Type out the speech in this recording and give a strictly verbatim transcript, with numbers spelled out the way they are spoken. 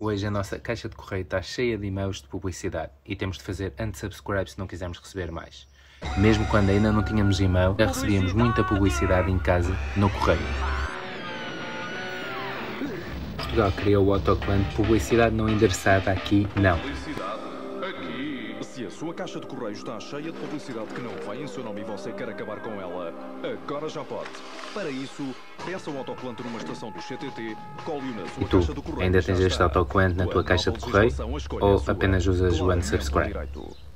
Hoje a nossa caixa de correio está cheia de e-mails de publicidade e temos de fazer unsubscribe se não quisermos receber mais. Mesmo quando ainda não tínhamos e-mail, já recebíamos muita publicidade em casa, no correio. Portugal criou o autocolante publicidade não endereçada aqui, não. Se a sua caixa de correio está cheia de publicidade que não vem em seu nome e você quer acabar com ela, agora já pode. Para isso, peça o autocolante numa estação do C T T, cole-o na sua E tu, caixa de correio. ainda tens este autocolante na tua caixa de correio ou apenas usas o unsubscribe?